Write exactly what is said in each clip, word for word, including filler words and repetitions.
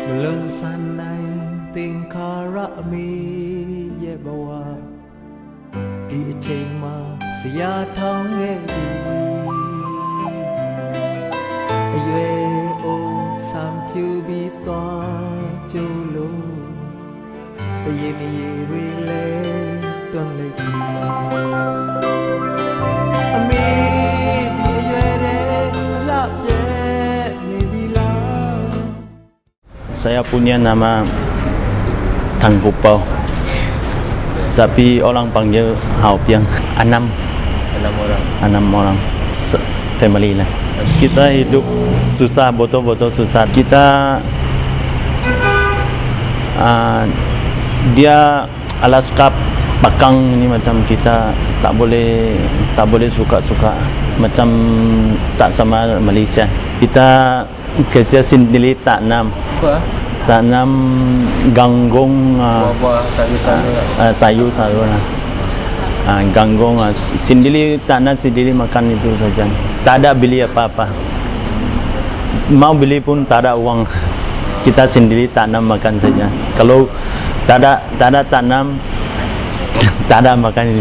Belum sanai tingkara mi ye bawa di cema sia thong ye bi ye o sam chu bi to chu lo ye ni ri le ton le mi di ye re la ye ni bila. Saya punya nama Kang Kupau, tapi orang panggil Hao Piang. Enam, enam orang, enam orang family lah. Kita hidup susah, betul-betul susah. Kita uh, dia Alaska pakang ini macam kita tak boleh tak boleh suka-suka macam tak sama Malaysia. Kita kerja sendiri tak enam. Apa? Tanam ganggung, uh, buah-buah sayur-sayur uh, sayur-sayur lah. Uh, ganggung uh, sendiri tanam sendiri makan itu saja. Tak ada beli apa-apa. Mau beli pun tak ada uang. Kita sendiri tanam makan saja. Kalau tak ada tak ada tanam, tak ada makan ini.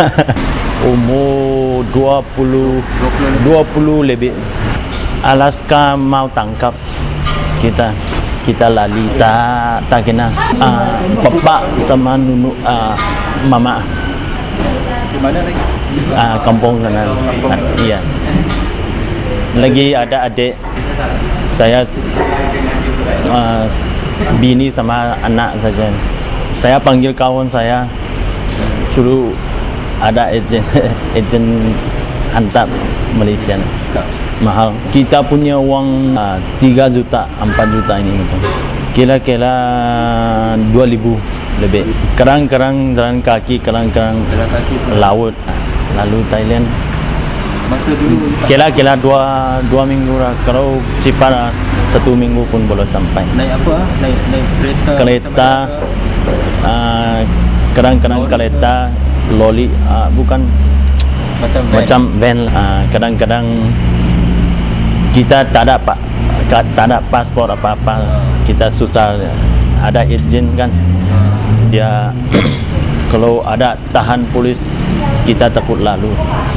Umur dua puluh dua puluh lebih. Alaska mau tangkap kita. Kita lali tak tak kena uh, papa sama nunu uh, mama di mana lagi? Uh, kampung sana. Uh, iya. Lagi ada adik saya, uh, bini sama anak saja. Saya panggil kawan saya suruh ada ejen ejen hantar Malaysia. Mahal. Kita punya uang uh, tiga juta, empat juta ini macam. Kira-kira dua ribu lebih. Kerang-kerang jalan kaki, kerang-kerang laut. Lalu Thailand. Masa dulu kira-kira dua dua minggu lah. Kalau cepat satu minggu pun boleh sampai. Naik apa? Naik naik kereta. Kereta. Uh, kerang-kerang kereta, loli, uh, bukan macam van. Macam van. Uh, kadang-kadang kita tak ada pak, tak ada paspor apa-apa, kita susah. Ada ejen kan, dia kalau ada tahan polis kita takut lalu,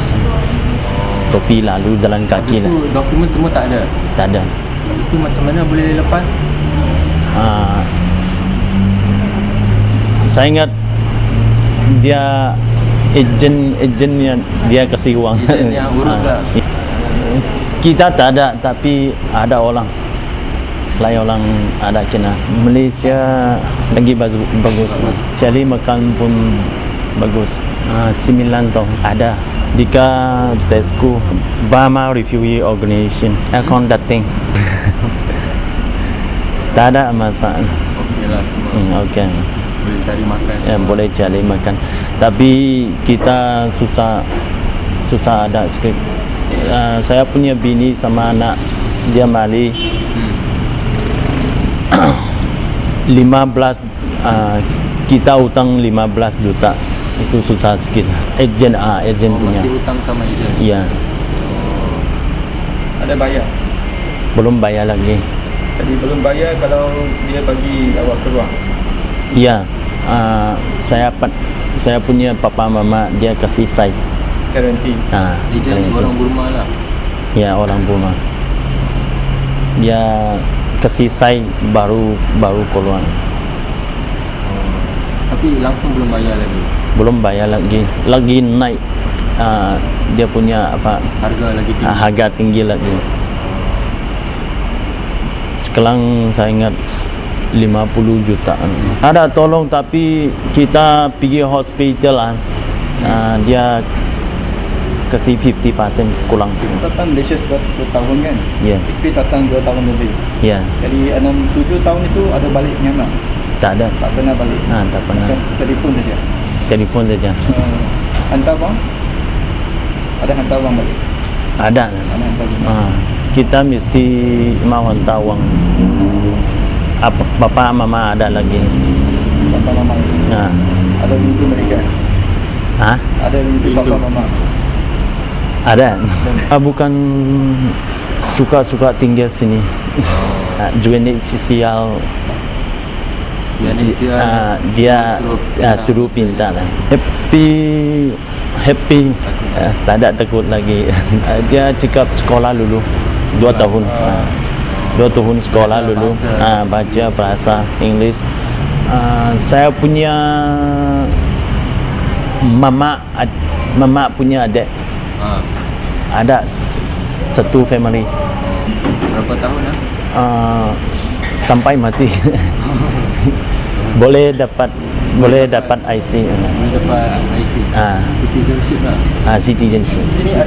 topi lalu jalan kaki. Habis tu dokumen semua tak ada. Tak ada. Habis tu macam mana boleh lepas? Uh, saya ingat dia ejen ejen yang dia kasih uang. Ejen yang urus lah. Kita tak ada, tapi ada orang lain orang ada kena. Malaysia lagi bagus, cari makan pun bagus. Uh, sembilan tahun ada Dika Tesco Burma Refugee Organization account dating. Tak ada masalah. Okey lah semua. Hmm, okay. Boleh cari makan. Ya, boleh cari makan. Tapi kita susah susah ada sikit. Uh, saya punya bini sama anak dia Mali. Hmm. lima belas uh, kita hutang lima belas juta. Itu susah sikit. Ejen ah, ejen oh, punya. Masih hutang sama ejen. Iya. Ada bayar? Belum bayar lagi. Jadi belum bayar kalau dia bagi awak keluar. Iya. Uh, saya saya punya papa mama dia kasih saya Garanti. Nah, ejen ni orang Burma lah. Ya, orang Burma. Dia kasih saya baru baru keluar. Oh. Tapi langsung belum bayar lagi. Belum bayar lagi. Lagi naik uh, dia punya apa? Harga lagi tinggi. Uh, harga tinggi lagi. Sekarang saya ingat lima puluh jutaan. Ada tolong tapi kita pergi hospital lah. Uh, dia kasih lima puluh peratus kurang. Datang Malaysia sudah sepuluh tahun kan? Ya. Yeah. Isteri datang dua tahun lebih. Ya. Yeah. Jadi enam tujuh tahun itu ada balik Myanmar? Tak ada. Tak pernah balik? Ha, tak pernah. Macam telefon saja? Telefon saja. Uh, hantar wang? Ada hantar wang balik? Ada. Ada hantar wang. Ha, kita mesti mau hantar wang. Apa, bapa mama ada lagi. Bapa mama itu? Ha. Ada rindu mereka? Ha? Ada rindu bapa mama? Ada. Bukan suka-suka tinggal sini. uh, unit sosial Indonesia uh, dia suruh uh, suruh pintar lah. Happy happy uh, tak ada takut lagi. Uh, dia cakap sekolah dulu dua tahun uh, dua tahun sekolah Baca dulu bahasa. uh, baca bahasa Inggeris. Uh, saya punya mama ad- mama punya adik Ah, ada s- satu family berapa tahun lah? uh, sampai mati. boleh dapat boleh dapat I C Boleh dapat I C, Ah. citizenship lah. uh, citizenship.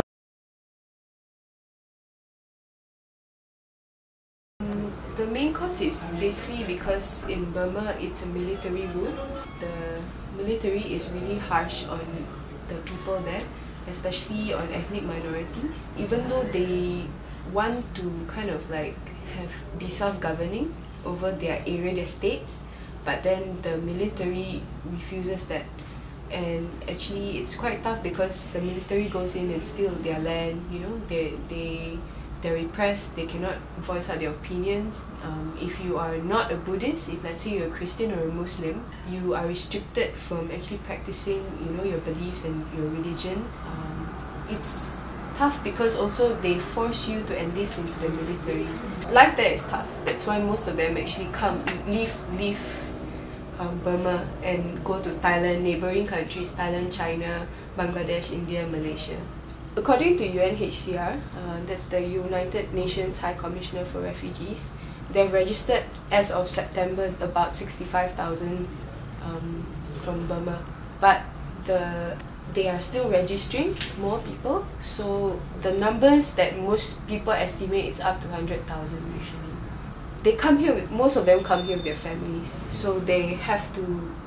The main cause is basically because in Burma it's a military rule. The military is really harsh on the people there, especially on ethnic minorities. Even though they want to kind of like have be self-governing over their area, their states, but then the military refuses that. And actually it's quite tough because the military goes in and steal their land, you know, they they they're repressed, they cannot voice out their opinions. Um, if you are not a Buddhist, if let's say you're a Christian or a Muslim, you are restricted from actually practicing, you know, your beliefs and your religion. Um, it's tough because also they force you to enlist into the military. Life there is tough. That's why most of them actually come, leave, leave um, Burma and go to Thailand, neighboring countries, Thailand, China, Bangladesh, India, Malaysia. According to U N H C R, uh, that's the United Nations High Commissioner for Refugees, they've registered as of September about sixty-five thousand um, from Burma. But the they are still registering more people, so the numbers that most people estimate is up to one hundred thousand usually. They come here with, most of them come here with their families, so they have to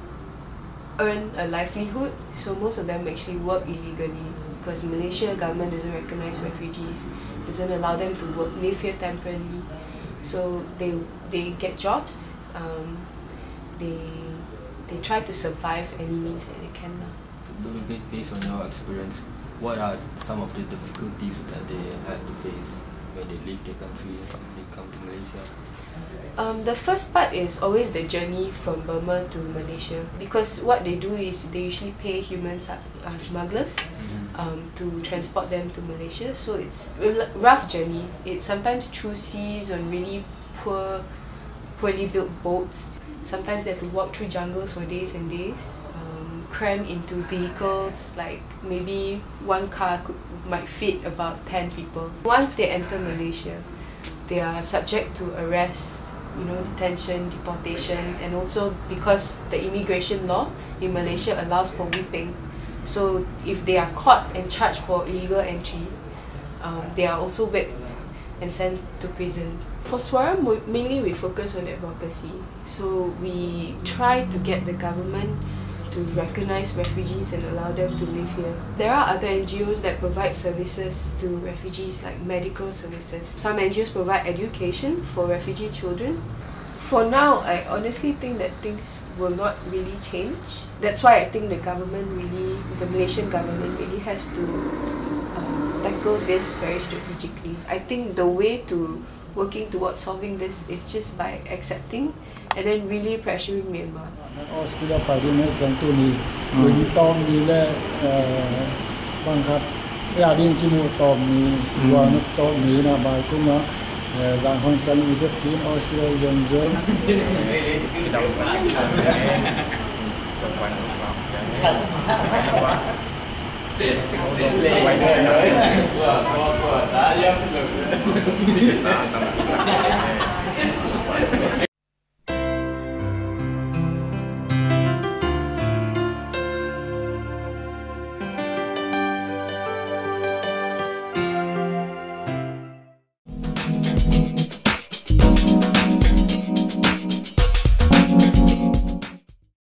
earn a livelihood, so most of them actually work illegally because Malaysia government doesn't recognize refugees, doesn't allow them to work, live here temporarily, so they they get jobs, um, they they try to survive any means that they can lah. So, based, based on your experience, what are some of the difficulties that they had to face when they leave their country, they come to Malaysia? Um, the first part is always the journey from Burma to Malaysia, because what they do is they usually pay human su- uh, smugglers um, to transport them to Malaysia. So it's a l- rough journey. It's sometimes through seas on really poor, poorly built boats. Sometimes they have to walk through jungles for days and days, um, crammed into vehicles. Like maybe one car could, might fit about ten people. Once they enter Malaysia, they are subject to arrest, you know, detention, deportation, and also because the immigration law in Malaysia allows for whipping. So if they are caught and charged for illegal entry, um, they are also whipped and sent to prison. For Swara, mo- mainly we focus on advocacy. So we try to get the government to recognize refugees and allow them to live here. There are other N G Os that provide services to refugees, like medical services. Some N G Os provide education for refugee children. For now, I honestly think that things will not really change. That's why I think the government really, the Malaysian government really has to um, tackle this very strategically. I think the way to working towards solving this is just by accepting and then really pressuring Myanmar. ออสเตรเลียไปที่นี่จังตัวนี้วินตอมนี้และบางครับอยากเรียนกิมูตอมนี้วางตอมนี้นะบายกุ้งเนาะจางคนจังอีเด็กปีนออสเตรเลียจงจงที่ดาวกันวันไว้ได้เลยว่าว่าว่าตายยังไม่เลย